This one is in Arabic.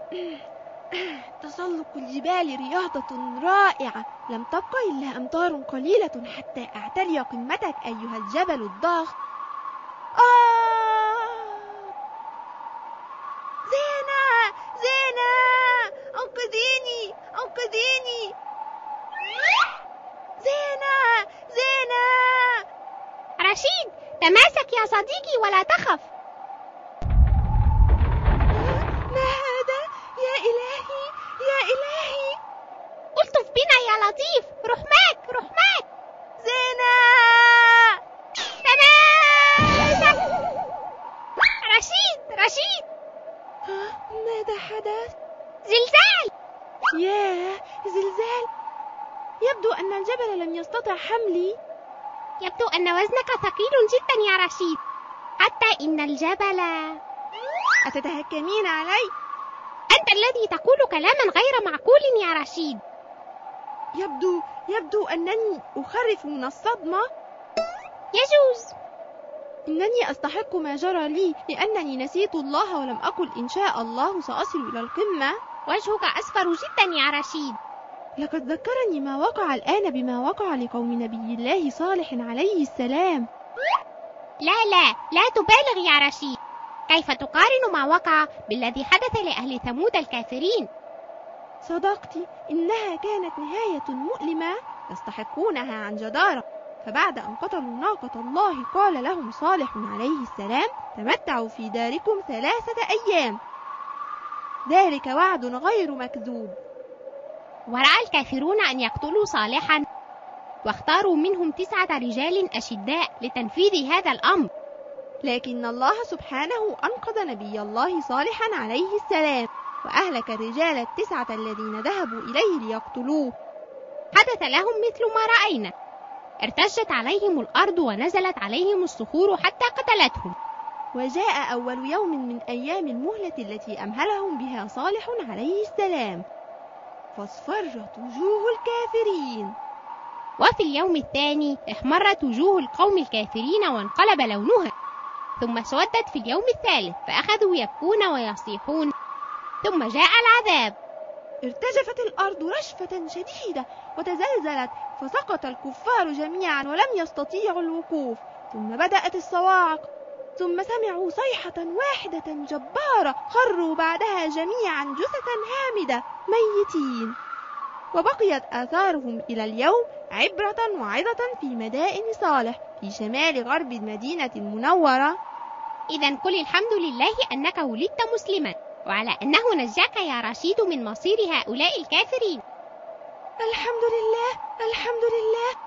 تسلق الجبال رياضة رائعة، لم تبق إلا أمتار قليلة حتى أعتلي قمتك أيها الجبل الضخم. زينة، زينة، أنقذيني، أنقذيني. زينة، زينة. رشيد، تماسك يا صديقي ولا تخف. ما هذا؟ يا إلهي، يا إلهي. ألطف بنا يا لطيف، رحماك رحماك. زينة. تماسك. رشيد، رشيد. ماذا حدث؟ زلزال. ياه، زلزال. يبدو أن الجبل لم يستطع حملي. يبدو أن وزنك ثقيل جدا يا رشيد، حتى إن الجبل. أتتهكمين علي؟ أنت الذي تقول كلاما غير معقول يا رشيد. يبدو أنني أخرف من الصدمة. يجوز. إنني أستحق ما جرى لي، لأنني نسيت الله ولم أقل إن شاء الله سأصل إلى القمة. وجهك أصفر جدا يا رشيد. لقد ذكرني ما وقع الآن بما وقع لقوم نبي الله صالح عليه السلام. لا تبالغ يا رشيد. كيف تقارن ما وقع بالذي حدث لأهل ثمود الكافرين؟ صدقت، إنها كانت نهاية مؤلمة يستحقونها عن جدارة. فبعد أن قتلوا ناقة الله قال لهم صالح عليه السلام: تمتعوا في داركم 3 أيام. ذلك وعد غير مكذوب. ورأى الكافرون أن يقتلوا صالحا، واختاروا منهم 9 رجال أشداء لتنفيذ هذا الأمر. لكن الله سبحانه أنقذ نبي الله صالحا عليه السلام، وأهلك الرجال 9 الذين ذهبوا إليه ليقتلوه. حدث لهم مثل ما رأينا، ارتجت عليهم الأرض ونزلت عليهم الصخور حتى قتلتهم. وجاء أول يوم من أيام المهلة التي أمهلهم بها صالح عليه السلام، فاصفرت وجوه الكافرين. وفي اليوم الثاني احمرت وجوه القوم الكافرين وانقلب لونها، ثم اسودت في اليوم الثالث فأخذوا يبكون ويصيحون. ثم جاء العذاب، ارتجفت الأرض رجفة شديدة وتزلزلت، فسقط الكفار جميعا ولم يستطيعوا الوقوف. ثم بدأت الصواعق، ثم سمعوا صيحة واحدة جبارة، خروا بعدها جميعا جثثا هامدة ميتين. وبقيت آثارهم إلى اليوم عبرة وعظة في مدائن صالح في شمال غرب المدينة المنورة. إذا قل الحمد لله أنك ولدت مسلما، وعلى أنه نجاك يا رشيد من مصير هؤلاء الكافرين. الحمد لله، الحمد لله.